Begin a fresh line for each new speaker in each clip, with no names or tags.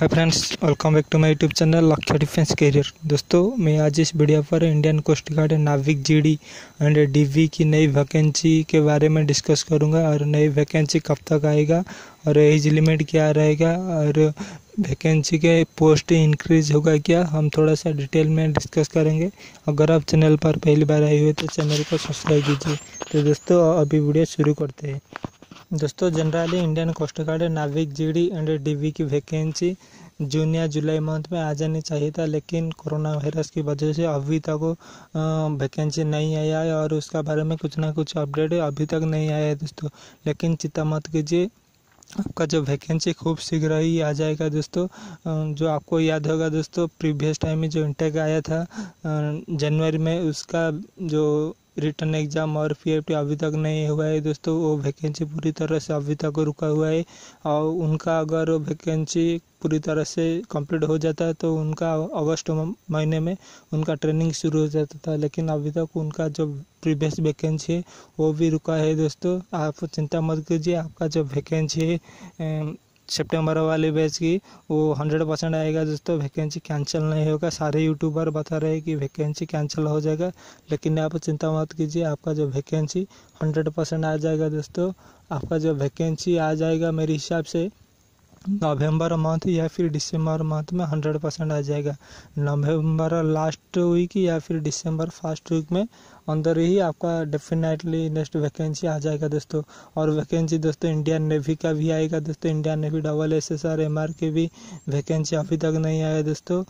Hi friends, welcome back to my YouTube channel Lakshya defence career. दोस्तों, मैं आज इस वीडियो पर Indian Coast Guard Navik GD and DB की नई वैकेंसी के बारे में डिस्कस करूंगा और नई वैकेंसी कब तक आएगा और एज लिमिट क्या रहेगा और वैकेंसी के पोस्ट इंक्रीज होगा क्या, हम थोड़ा सा डिटेल में डिस्कस करेंगे। अगर आप चैनल पर पहली बार आए हुए तो चैनल को सब्सक्राइब कीजिए। तो दोस्तों, अभी वीडियो शुरू करते हैं। दोस्तों, generally Indian Coast Guard Navik GD and DB की वैकेंसी जून या जुलाई मंथ में आ जानी चाहिए था, लेकिन कोरोना वायरस की वजह से अभी तक वैकेंसी नहीं आया है और उसका बारे में कुछ ना कुछ अपडेट अभी तक नहीं आया है दोस्तों। लेकिन चिंता मत कीजिए, आपका जो वैकेंसी खूब शीघ्र ही आ जाएगा दोस्तों। जो आपको याद होगा दोस्तों, प्रीवियस टाइम में जो इंटेक आया था जनवरी में, उसका जो रिटर्न एग्ज़ाम और पीएफटी अभी तक नहीं हुआ है दोस्तों। वो वैकेंसी पूरी तरह से अभी तक रुका हुआ है और उनका अगर वैकेंसी पूरी तरह से कंप्लीट हो जाता है तो उनका अगस्त महीने में उनका ट्रेनिंग शुरू हो जाता था, लेकिन अभी तक उनका जो प्रीवियस वैकेंसी है वो भी रुका है दोस्तों। आप चिंता मत कीजिए, आपका जो वैकेंसी है सितंबर वाले बैच की वो 100% आएगा दोस्तों। वैकेंसी कैंसिल नहीं होगा। सारे यूट्यूबर बता रहे हैं कि वैकेंसी कैंसिल हो जाएगा, लेकिन आप चिंता मत कीजिए, आपका जो वैकेंसी 100% आ जाएगा दोस्तों। आपका जो वैकेंसी आ जाएगा मेरे हिसाब से नवंबर मंथ या फिर दिसंबर मंथ में 100% आ जाएगा। नवंबर लास्ट वीक या फिर दिसंबर फर्स्ट वीक में अंदर ही आपका डेफिनेटली नेक्स्ट वैकेंसी आ जाएगा दोस्तों। और वैकेंसी दोस्तों इंडियन नेवी का भी आएगा दोस्तों। इंडियन नेवी SSR/MR की भी वैकेंसी अभी तक नहीं आया दोस्तों।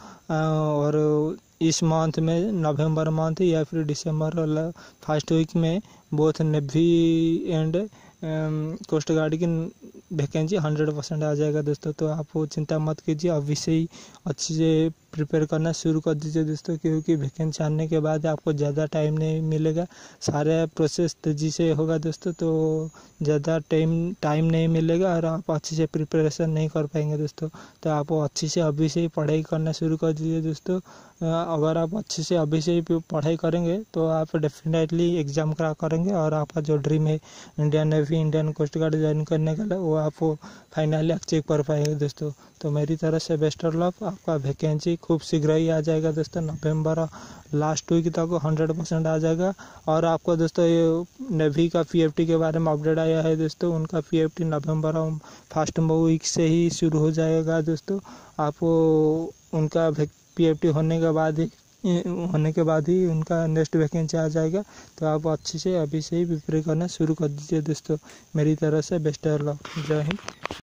और इस मंथ में नवंबर मंथ या फिर दिसंबर फर्स्ट वीक में both navy and coast guard की वैकेंसी 100% आ जाएगा दोस्तों। तो आप चिंता मत कीजिए, अभी से ही अच्छे से प्रिपेयर करना शुरू कर दीजिए दोस्तों, क्योंकि वैकेंसी आने के बाद आपको ज़्यादा टाइम नहीं मिलेगा। सारे प्रोसेस तेज़ी से होगा दोस्तों, तो ज़्यादा टाइम नहीं मिलेगा और आप अच्छे से प्रिपरेशन नहीं कर पाएंगे दोस्तों। तो आप अच्छे से अभी से ही पढ़ाई करना शुरू कर दीजिए दोस्तों। अगर आप अच्छे से अभी से ही पढ़ाई करेंगे तो आप डेफिनेटली एग्ज़ाम क्रैक करेंगे और आपका जो ड्रीम है Indian Navy, Indian Coast Guard join करने का, वो आप फाइनली अचीव कर पाएंगे दोस्तों। तो मेरी तरफ से बेस्ट ऑफ लक। आपका वैकेंसी खूब शीघ्र ही आ जाएगा दोस्तों। नवंबर लास्ट वीक तक 100% आ जाएगा। और आपको दोस्तों ये नेवी का पीएफटी के बारे में अपडेट आया है दोस्तों। उनका पीएफटी नवंबर फर्स्ट वीक से ही शुरू हो जाएगा दोस्तों। आपको उनका पीएफटी होने के बाद ही उनका नेक्स्ट वैकेंसी आ जाएगा। तो आप अच्छे से अभी से ही प्रिपेयर करना शुरू कर दीजिए दोस्तों। मेरी तरफ से बेस्ट ऑफ लक। जय हिंद।